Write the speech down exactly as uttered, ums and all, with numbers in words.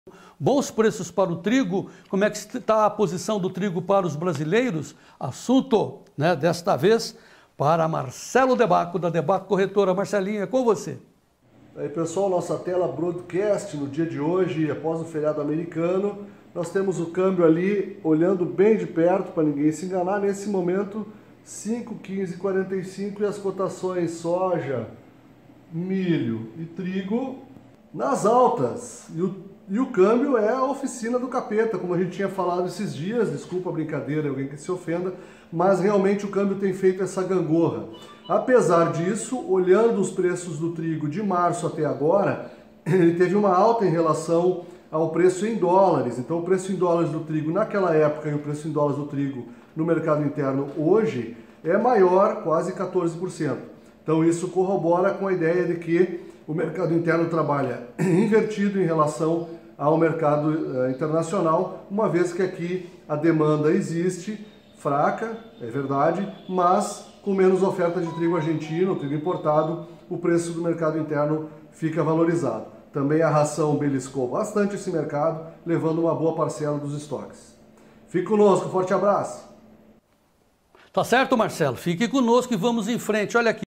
Bons preços para o trigo, como é que está a posição do trigo para os brasileiros? Assunto, né, desta vez, para Marcelo Debaco, da Debaco Corretora. Marcelinho, é com você. Aí pessoal, nossa tela broadcast no dia de hoje, após o feriado americano, nós temos o câmbio ali, olhando bem de perto para ninguém se enganar, nesse momento cinco quinze quarenta e cinco e as cotações soja, milho e trigo nas altas. E o E o câmbio é a oficina do capeta, como a gente tinha falado esses dias, desculpa a brincadeira, alguém que se ofenda, mas realmente o câmbio tem feito essa gangorra. Apesar disso, olhando os preços do trigo de março até agora, ele teve uma alta em relação ao preço em dólares. Então o preço em dólares do trigo naquela época e o preço em dólares do trigo no mercado interno hoje é maior, quase quatorze por cento. Então isso corrobora com a ideia de que o mercado interno trabalha invertido em relação ao mercado uh, internacional, uma vez que aqui a demanda existe, fraca, é verdade, mas com menos oferta de trigo argentino, trigo importado, o preço do mercado interno fica valorizado. Também a ração beliscou bastante esse mercado, levando uma boa parcela dos estoques. Fique conosco, forte abraço! Tá certo, Marcelo? Fique conosco e vamos em frente. Olha aqui.